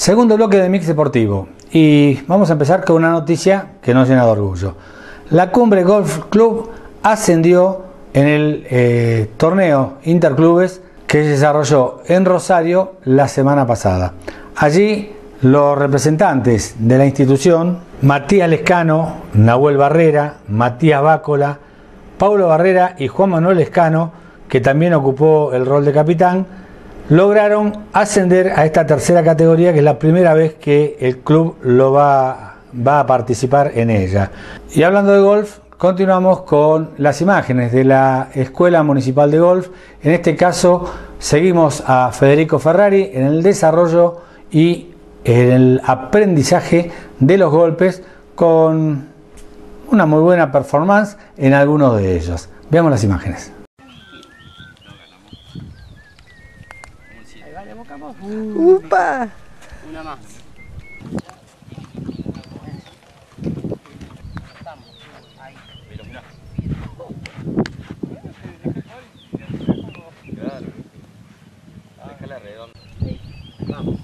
Segundo bloque de Mix Deportivo y vamos a empezar con una noticia que nos llena de orgullo. La Cumbre Golf Club ascendió en el torneo Interclubes que se desarrolló en Rosario la semana pasada. Allí los representantes de la institución, Matías Lescano, Nahuel Barrera, Matías Bácola, Paulo Barrera y Juan Manuel Lescano, que también ocupó el rol de capitán, lograron ascender a esta tercera categoría, que es la primera vez que el club va a participar en ella. Y hablando de golf, continuamos con las imágenes de la Escuela Municipal de Golf. En este caso seguimos a Federico Ferrari en el desarrollo y en el aprendizaje de los golpes, con una muy buena performance en algunos de ellos. Veamos las imágenes. Ahí va, le buscamos. ¡Upa! Una más. Estamos. Ahí. Pero mira. Claro. Déjala redonda. Ahí. Vamos.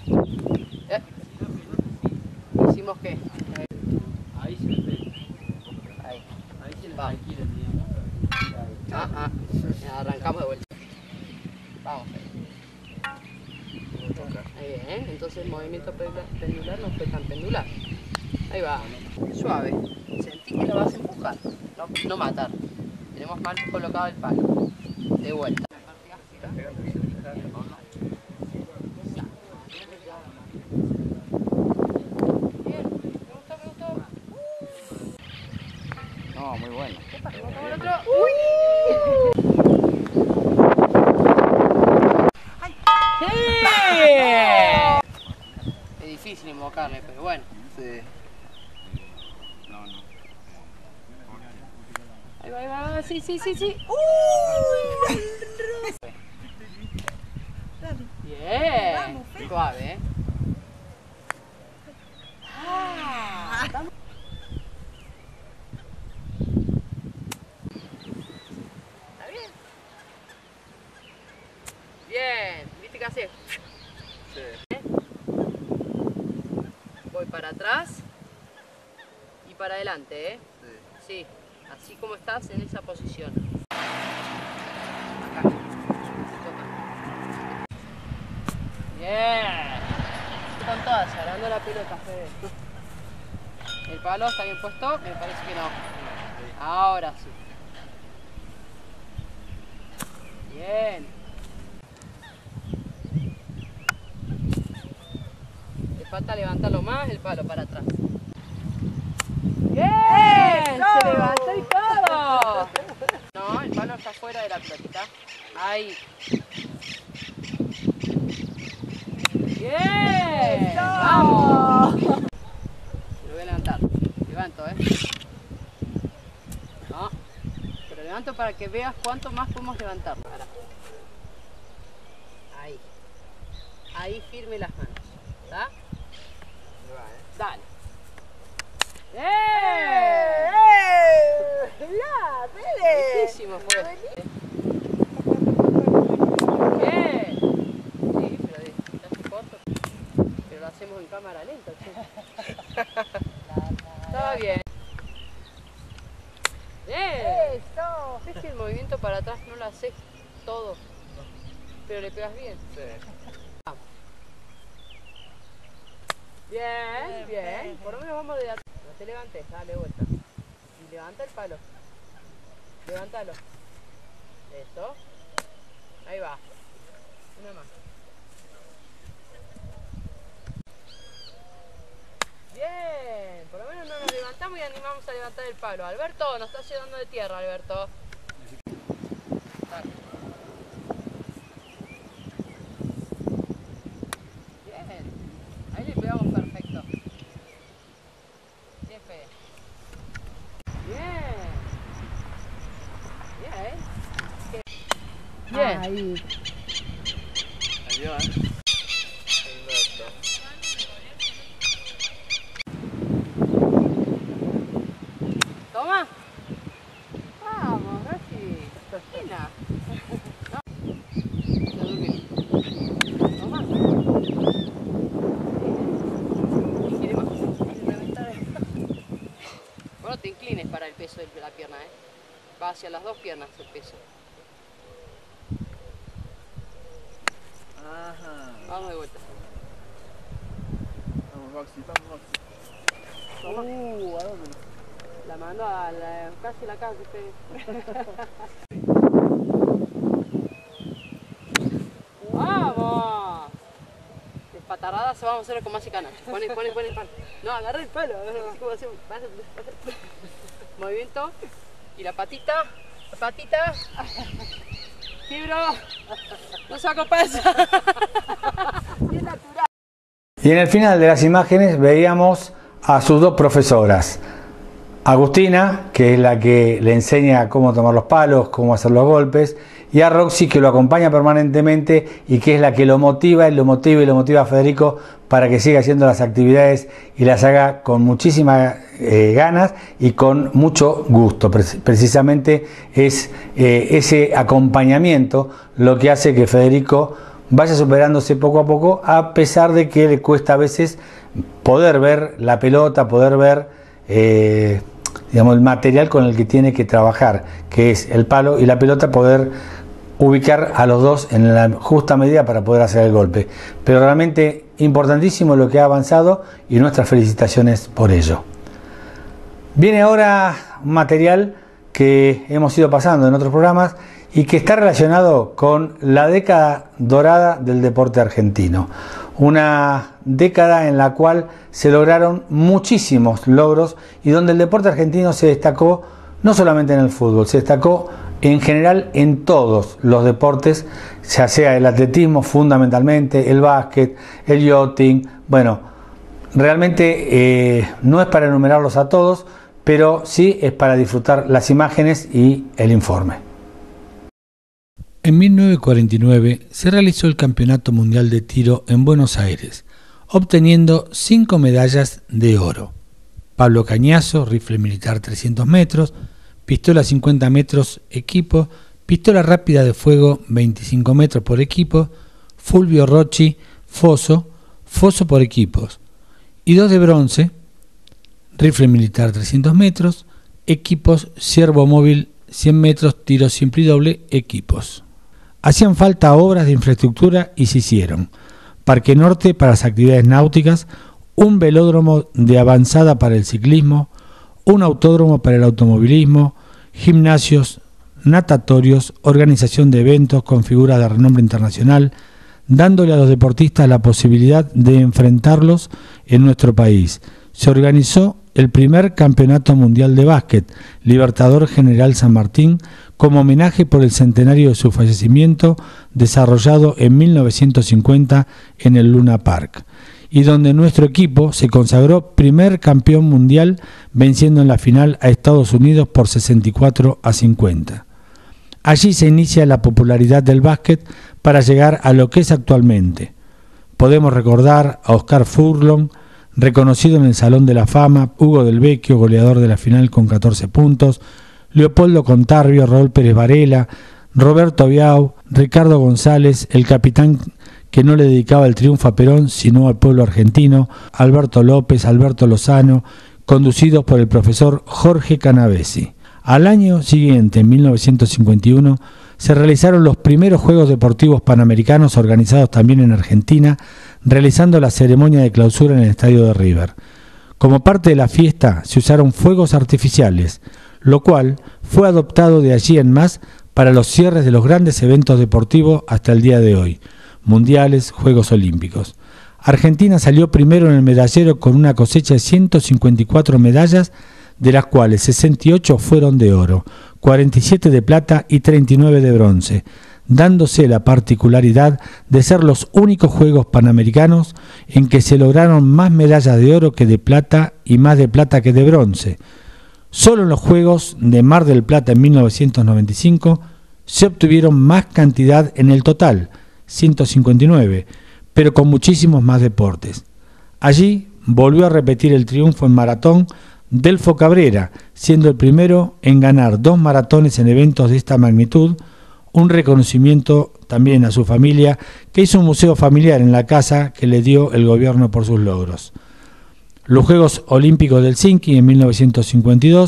¿Hicimos qué? Ahí se ve. Ahí. Ahí se le va. Arrancamos de vuelta. Vamos. Ahí bien, entonces el movimiento pendular no fue tan pendular. Ahí va, suave. Sentí que lo vas a empujar, no matar. Tenemos mal colocado el palo. De vuelta. Bien, me gustó. No, muy bueno. ¿Qué pasa? ¿Cómo el otro? ¡Uy! Es difícil invocarle, pero bueno. Sí. Ahí va, sí. Bien. Suave, ¿Está bien? Bien. ¿Viste qué hace? Sí. Voy para atrás y para adelante, ¿eh? Sí. Así como estás en esa posición. Acá. Toca. Bien. Con todas, agarrando la pelota, Fede. ¿El palo está bien puesto? Me parece que no. Ahora sí. Bien. Le falta levantarlo más, el palo para atrás. ¡Bien! ¡Se levantó y todo! No, el palo está fuera de la pelotita. Ahí. ¡Bien! ¡Vamos! Lo voy a levantar. Levanto, No. Pero levanto para que veas cuánto más podemos levantarlo. Ahora. Ahí. Ahí firme las manos. ¿Está? Dale. ¡Ya, Pele! Buenísimo fue. Bien. Sí, pero ya se corto. Pero lo hacemos en cámara lenta, che. Estaba bien. Bien. ¡Eso! Es que el movimiento para atrás no lo haces todo, pero le pegas bien. Sí. Vamos. Bien. Por lo menos vamos de atrás. No te levantes, dale vuelta. Y levanta el palo. Levántalo. Eso. Ahí va. Una más. Bien. Por lo menos no nos levantamos y animamos a levantar el palo. Alberto, nos está llenando de tierra, Alberto. Dale. Bien. Ahí le pegamos perfecto. Bien, Fede. Bien. Ahí. Adiós, Toma. Vamos, Rafi. Nena. No. Se durmió. Toma. peso de la pierna, va hacia las dos piernas el peso. Ajá. Vamos de vuelta. Vamos, Roxy, vamos, Roxy. ¿A dónde? La mando a casi la calle, ¡Vamos! Despatarradas vamos a hacer como hace Canacho. Pone el palo. No, agarra el palo. Movimiento. Y la patita. Quiebro. No saco peso. Bien natural. Y en el final de las imágenes veíamos a sus dos profesoras. Agustina, que es la que le enseña cómo tomar los palos, cómo hacer los golpes, y a Roxy, que lo acompaña permanentemente y que es la que lo motiva a Federico para que siga haciendo las actividades y las haga con muchísimas ganas y con mucho gusto. Precisamente es ese acompañamiento lo que hace que Federico vaya superándose poco a poco, a pesar de que le cuesta a veces poder ver la pelota, poder ver digamos, el material con el que tiene que trabajar, que es el palo y la pelota, poder ubicar a los dos en la justa medida para poder hacer el golpe. Pero realmente importantísimo lo que ha avanzado y nuestras felicitaciones por ello. Viene ahora un material que hemos ido pasando en otros programas y que está relacionado con la década dorada del deporte argentino. Una década en la cual se lograron muchísimos logros y donde el deporte argentino se destacó no solamente en el fútbol, se destacó en general en todos los deportes, ya sea el atletismo fundamentalmente, el básquet, el yachting. Bueno, realmente no es para enumerarlos a todos, pero sí es para disfrutar las imágenes y el informe. En 1949 se realizó el Campeonato Mundial de Tiro en Buenos Aires, obteniendo 5 medallas de oro. Pablo Cañazo, rifle militar 300 metros, pistola 50 metros equipo, pistola rápida de fuego 25 metros por equipo, Fulvio Rocci, foso por equipos, y 2 de bronce, rifle militar 300 metros, equipos ciervo móvil 100 metros, tiro simple y doble, equipos. Hacían falta obras de infraestructura y se hicieron. Parque Norte para las actividades náuticas, un velódromo de avanzada para el ciclismo, un autódromo para el automovilismo, gimnasios, natatorios, organización de eventos con figuras de renombre internacional, dándole a los deportistas la posibilidad de enfrentarlos en nuestro país. Se organizó el primer Campeonato Mundial de Básquet, Libertador General San Martín, como homenaje por el centenario de su fallecimiento, desarrollado en 1950 en el Luna Park, y donde nuestro equipo se consagró primer campeón mundial, venciendo en la final a Estados Unidos por 64-50. Allí se inicia la popularidad del básquet para llegar a lo que es actualmente. Podemos recordar a Oscar Furlong, reconocido en el Salón de la Fama, Hugo Del Vecchio, goleador de la final con 14 puntos, Leopoldo Contarbio, Raúl Pérez Varela, Roberto Aviau, Ricardo González, el capitán que no le dedicaba el triunfo a Perón, sino al pueblo argentino, Alberto López, Alberto Lozano, conducidos por el profesor Jorge Canavesi. Al año siguiente, en 1951, se realizaron los primeros Juegos Deportivos Panamericanos organizados también en Argentina, realizando la ceremonia de clausura en el estadio de River. Como parte de la fiesta se usaron fuegos artificiales, lo cual fue adoptado de allí en más para los cierres de los grandes eventos deportivos hasta el día de hoy, mundiales, Juegos Olímpicos. Argentina salió primero en el medallero con una cosecha de 154 medallas, de las cuales 68 fueron de oro, 47 de plata y 39 de bronce, dándose la particularidad de ser los únicos Juegos Panamericanos en que se lograron más medallas de oro que de plata y más de plata que de bronce. Solo en los Juegos de Mar del Plata en 1995 se obtuvieron más cantidad en el total, 159, pero con muchísimos más deportes. Allí volvió a repetir el triunfo en maratón Delfo Cabrera, siendo el primero en ganar 2 maratones en eventos de esta magnitud, un reconocimiento también a su familia, que hizo un museo familiar en la casa que le dio el gobierno por sus logros. Los Juegos Olímpicos de Helsinki en 1952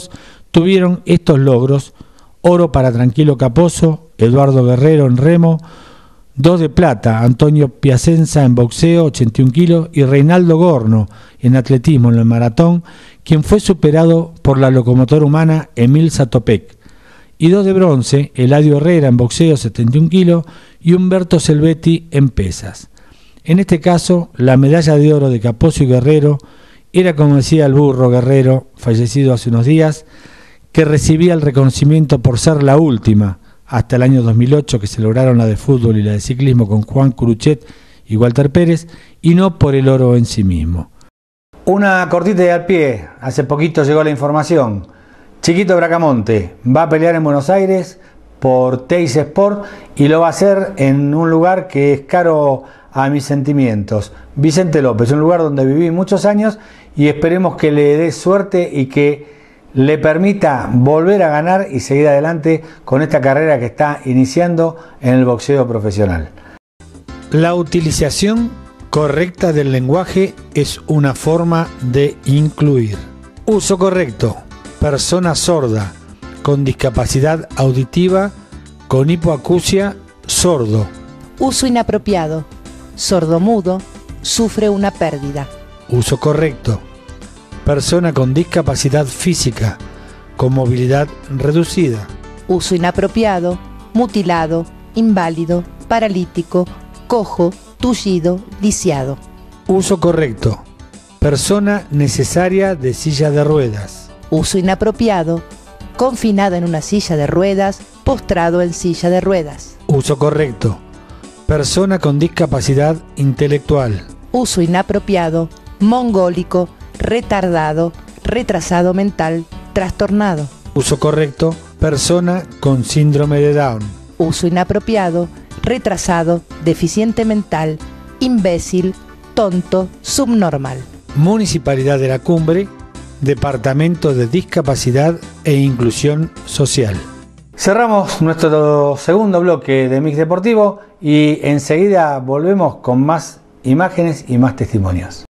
tuvieron estos logros: oro para Tranquilo Capozzo, Eduardo Guerrero en remo, 2 de plata, Antonio Piacenza en boxeo, 81 kilos, y Reinaldo Gorno en atletismo en el maratón, quien fue superado por la locomotora humana Emil Zatopek. Y 2 de bronce, Eladio Herrera en boxeo, 71 kilos, y Humberto Selvetti en pesas. En este caso, la medalla de oro de Capozzo y Guerrero era, como decía el burro Guerrero, fallecido hace unos días, que recibía el reconocimiento por ser la última, hasta el año 2008, que se lograron la de fútbol y la de ciclismo con Juan Curuchet y Walter Pérez, y no por el oro en sí mismo. Una cortita y al pie, hace poquito llegó la información. Chiquito Bracamonte va a pelear en Buenos Aires por Teis Sport y lo va a hacer en un lugar que es caro a mis sentimientos. Vicente López, un lugar donde viví muchos años y esperemos que le dé suerte y que le permita volver a ganar y seguir adelante con esta carrera que está iniciando en el boxeo profesional. La utilización correcta del lenguaje es una forma de incluir. Uso correcto: persona sorda, con discapacidad auditiva, con hipoacusia, sordo. Uso inapropiado: sordomudo, sufre una pérdida. Uso correcto: persona con discapacidad física, con movilidad reducida. Uso inapropiado: mutilado, inválido, paralítico, cojo, tullido, lisiado. Uso correcto: persona necesaria de silla de ruedas. Uso inapropiado: confinado en una silla de ruedas, postrado en silla de ruedas. Uso correcto: persona con discapacidad intelectual. Uso inapropiado: mongólico, retardado, retrasado mental, trastornado. Uso correcto: persona con síndrome de Down. Uso inapropiado: retrasado, deficiente mental, imbécil, tonto, subnormal. Municipalidad de la Cumbre, Departamento de Discapacidad e Inclusión Social. Cerramos nuestro segundo bloque de Mix Deportivo y enseguida volvemos con más imágenes y más testimonios.